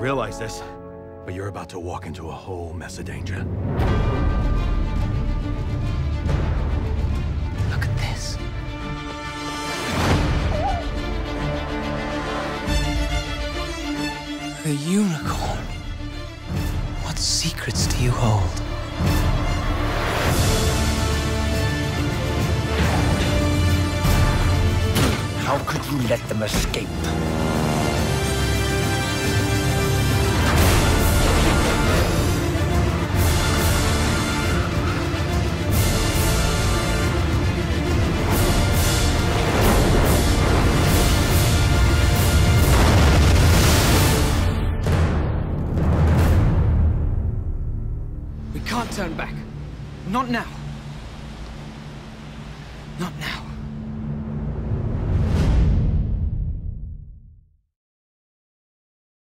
realize this, but you're about to walk into a whole mess of danger. Look at this. A unicorn. What secrets do you hold? How could you let them escape? We can't turn back. Not now. Not now.